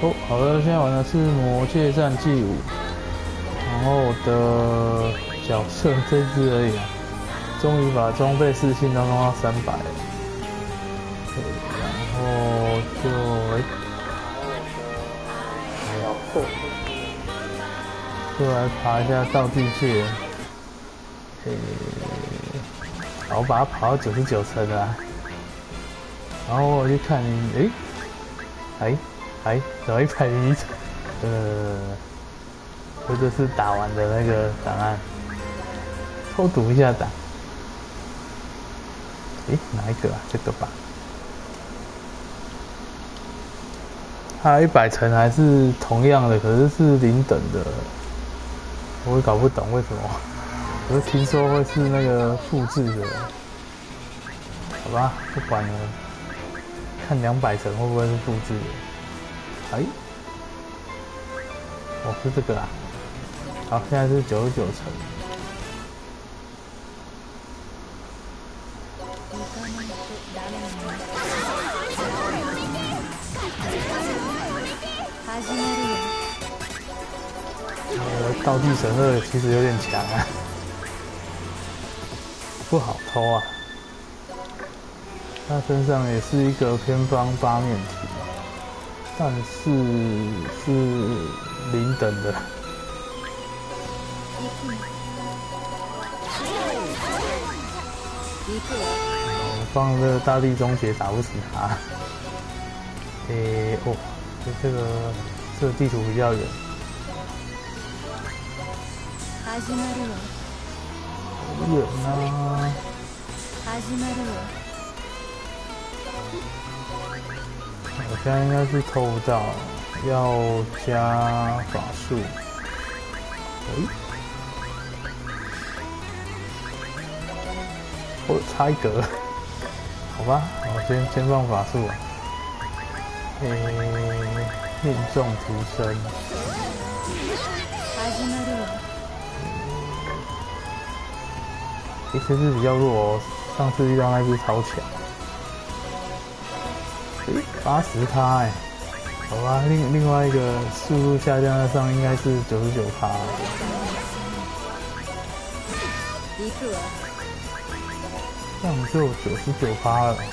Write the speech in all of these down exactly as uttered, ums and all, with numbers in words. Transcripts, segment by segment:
哦，好的，现在玩的是《魔界战记五》，然后我的角色这只而已啊，终于把装备士气都弄到三百了。对，然后就哎， 小破， 就来爬一下道具界。诶，好，我把它跑到九十九层了啊。然后我去看你，诶，哎哎，怎么一百零一层？呃，这就是打完的那个档案，偷读一下档。诶，哪一个啊？这个吧。它一百层还是同样的，可是是零等的，我也搞不懂为什么。我是听说会是那个复制的，好吧，不管了，看两百层会不会是复制的？哎，哦，是这个啊。好，现在是九十九层。呃，道具神二其实有点强啊，不好偷啊。他身上也是一个偏方八面体，但是是零等的。我放这个大地中血打不死他。诶、欸，哦，这个这个地图比较远。好远啊！我现在应该是偷不到，要加法术。哎，我差一格，好吧，我先先放法术啊。诶、欸，命中提升。诶、欸，这只比较弱哦，上次遇到那只超强。诶、欸，八十他哎。好吧，另另外一个速度下降的上应该是九十九趴，这样就九十九趴了。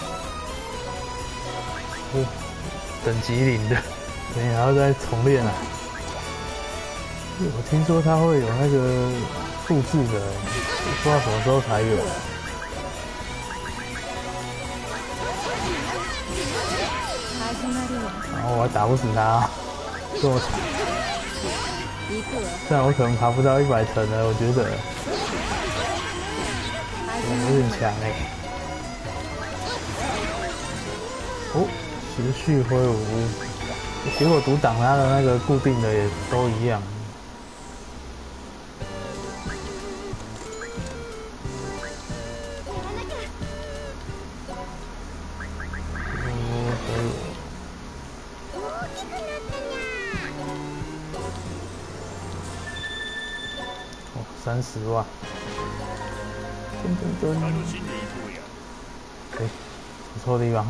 哦，等级零的，你还要再重练啊。我听说它会有那个复制的，不知道什么时候才有。然后我还打不死他，这么惨。虽然我可能爬不到一百层了，我觉得我有点强哎。哦，持续挥舞，结果独挡他的那个固定的也都一样。三十万，噔噔噔，哎，不错的地方。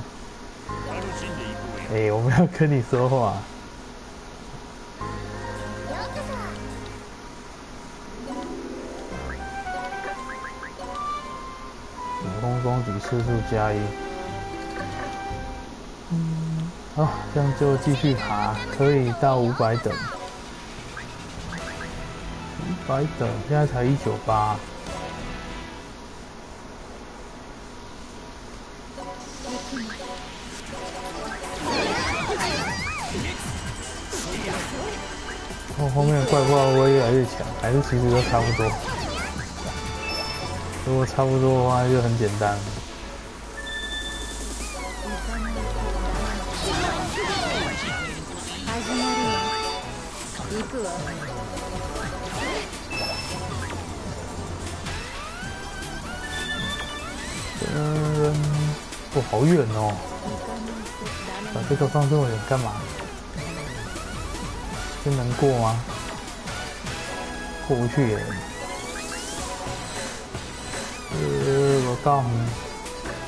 哎，我们要跟你说话。普通攻击次数加一。嗯，好，这样就继续爬，可以到五百等。五百等，现在才一九八。哦，后面的怪怪会不会越来越强？还是其实都差不多？如果差不多的话，就很简单。嗯，哦，好远哦！把这个放这么远干嘛？这能过吗？过不去耶！呃，我告你，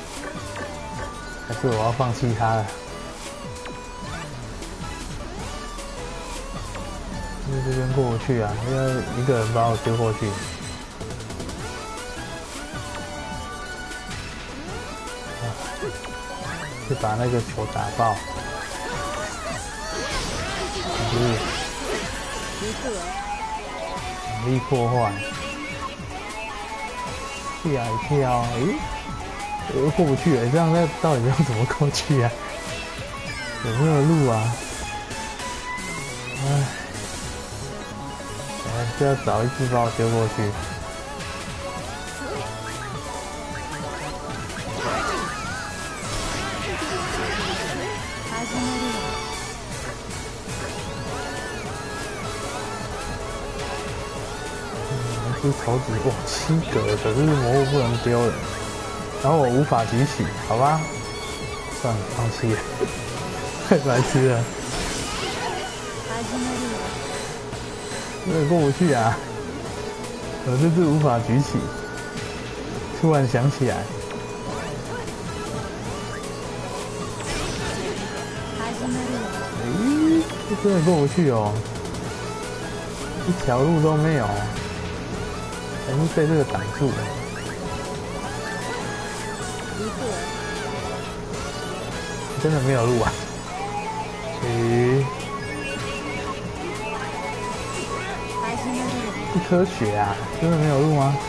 还是我要放弃它了。 这边过不去啊，因为一个人把我丢过去。啊，就把那个球打爆。不是，能力破坏。跳一跳，诶，我又过不去了，这样那到底要怎么过去啊？有没有路啊？唉。 就要找一只把我丢过去。嗯，一只猴子，哇，七格，可是魔物不能丢了，然后我无法举起，好吧，算了，放弃了，太白痴了。 真的过不去啊！我这次无法举起。突然想起来，咦，这真的过不去哦，一条路都没有，还是被这个挡住了。真的没有路啊！咦？ 不科学啊！真的没有路吗？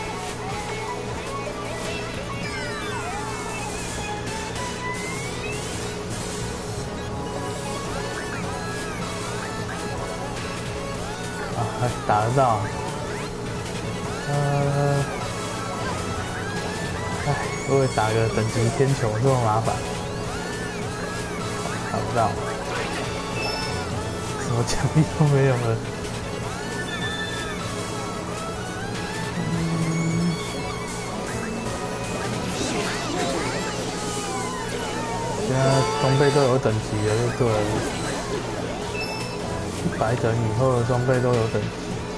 啊，还打得到。呃，哎，如果打个等级天球这么麻烦，打不到，什么奖励都没有了。 现在装备都有等级了，就对了。一百等以后的装备都有等级。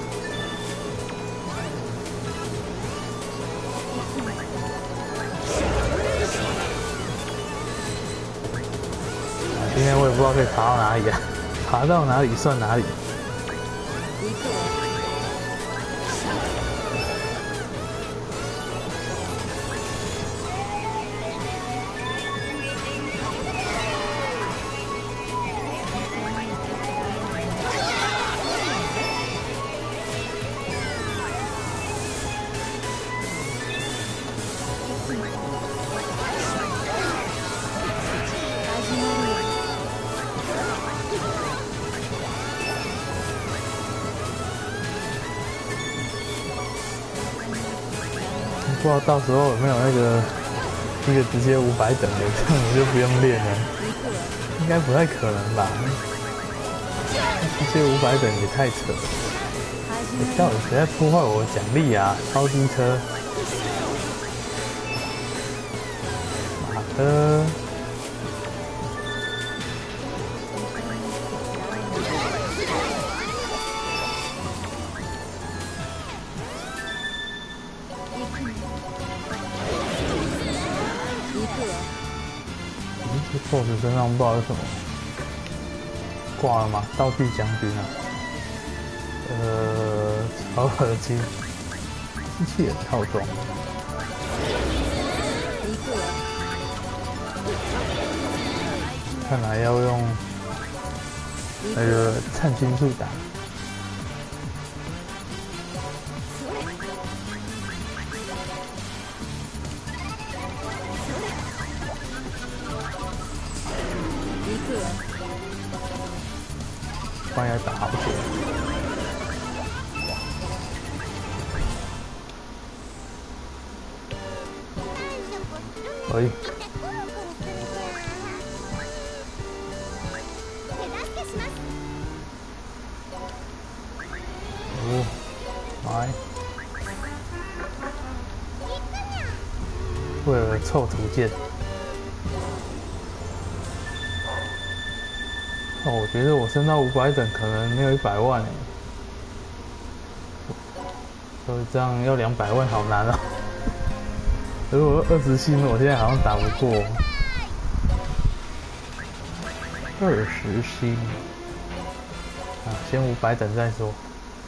今天我也不知道可以爬到哪里啊，爬到哪里算哪里。不知道到时候有没有那个一个直接五百等的，这样我就不用练了。应该不太可能吧？直接五百等也太扯了。欸、到底谁在破坏我的奖励啊？超机车！马哥。 boss 身上不知道是什么，挂了吗？道具将军啊，呃，超合金，机器人套装，看来要用那个灿星术打。 不然要打好久。可以。哦，来。为了凑图鉴。 哦，我觉得我升到五百等可能没有一百万哎，所以这样要两百万好难啊！如果二十星，我现在好像打不过。二十星， 啊，先五百等再说。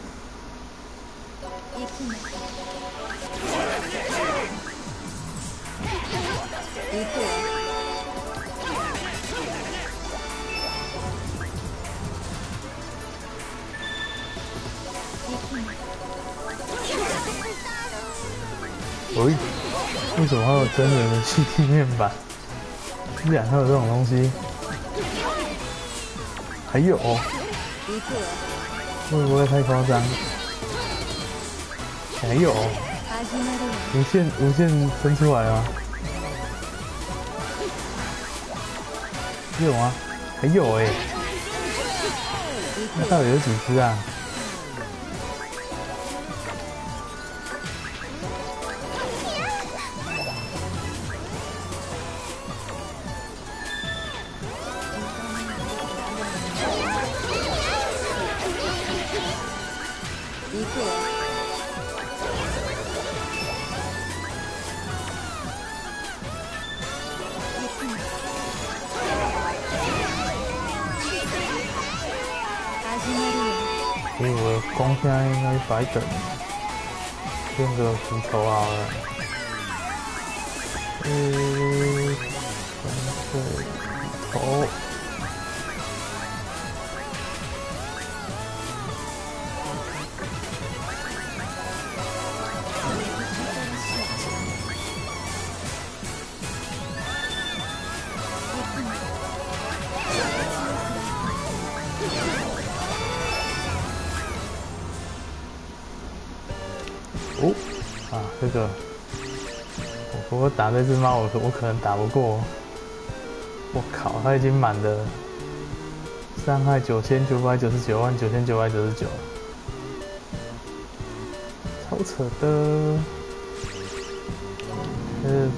喂，为什么还有真人的气体面板？居然还有这种东西？还有，会不会太夸张？还有，无限无限生出来吗？有吗？还有哎、欸，那到底有几只啊？所以我的弓现在应该白等，变个斧头好了。嗯，干脆斧头。哦，啊，这个，我如果打这只猫，我我可能打不过。我靠，它已经满了，伤害九千九百九十九万九千九百九十九，超扯的。呃。